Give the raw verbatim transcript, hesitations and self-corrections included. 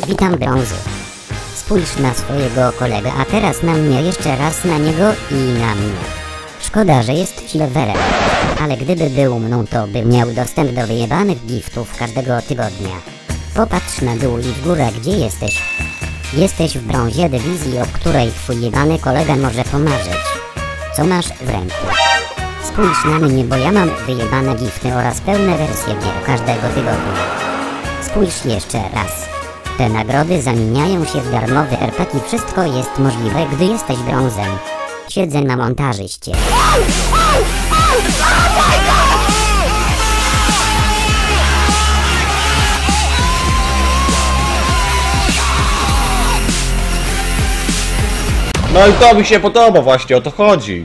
Witam brązy. Spójrz na swojego kolegę, a teraz na mnie, jeszcze raz na niego i na mnie. Szkoda, że jest silverem, ale gdyby był mną, to by miał dostęp do wyjebanych giftów każdego tygodnia. Popatrz na dół i w górę, gdzie jesteś. Jesteś w brązie dywizji, o której twój jebany kolega może pomarzyć. Co masz w ręku? Spójrz na mnie, bo ja mam wyjebane gifty oraz pełne wersje gier każdego tygodnia. Spójrz jeszcze raz. Te nagrody zamieniają się w darmowe er pe gie. Wszystko jest możliwe, gdy jesteś brązem. Siedzę na montażyście. No i to mi się podoba, właśnie o to chodzi.